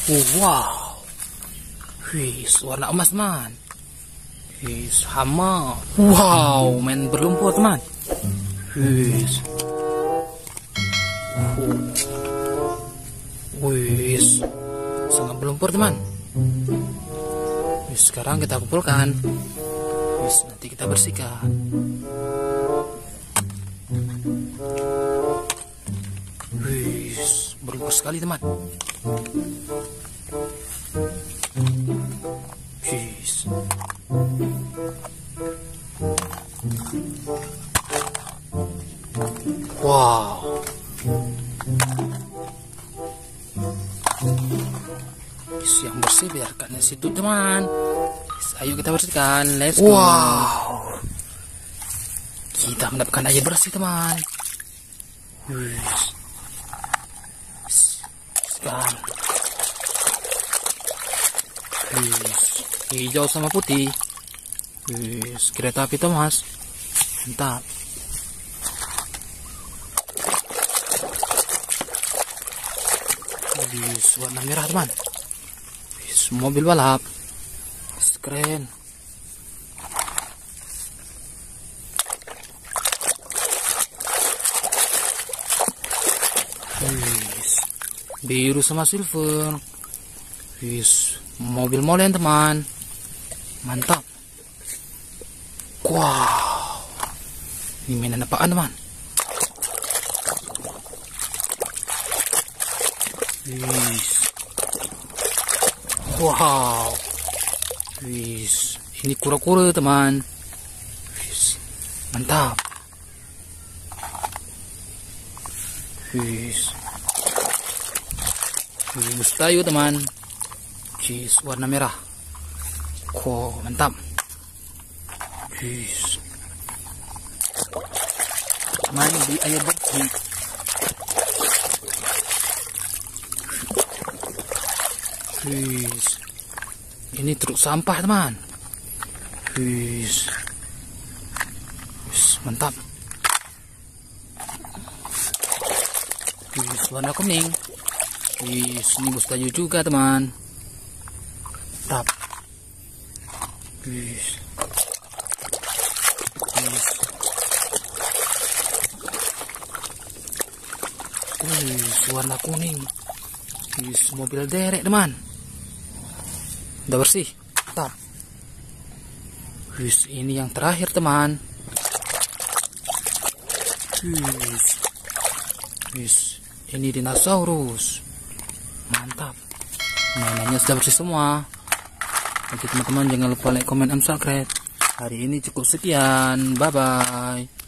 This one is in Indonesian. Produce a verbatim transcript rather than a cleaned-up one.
Oh, wow. Wih, warna emas teman. Wih, sama. Wow, main berlumpur teman. Wih. Oh. Wih, sangat berlumpur teman. Wih, sekarang kita kumpulkan. Wih, nanti kita bersihkan. Wih, berlumpur sekali teman. Wih. Wow. Yang bersih biarkan di situ teman. Ayo kita bersihkan. Let's go. Wow. Kita mendapatkan air bersih teman. Sekarang hijau sama putih. Wis, kereta api Thomas. Mantap. Wis, warna merah teman. Wis, mobil balap. Wis, keren. Wis, biru sama silver. Wis, mobil molen teman. Mantap. Wow. Ini mainan apaan teman? Wis. Wow. Wis. Ini kura-kura teman. Wis. Mantap. Wis. Wis tayo teman. Wis, warna merah. Oh, mantap. Wis. Main di air bersih. Wis. Ini truk sampah teman. Wis. Wis, mantap. Wis, warna kuning. Wis, ini bus tayu juga teman. Mantap. Wis. Wis. Wis, warna kuning. Wis, mobil derek teman. Udah bersih. Mantap. Wis, ini yang terakhir teman. Wis. Wis, ini dinosaurus. Mantap. Mainannya sudah bersih semua. Oke teman-teman, jangan lupa like, comment, and subscribe. Hari ini cukup sekian. Bye bye.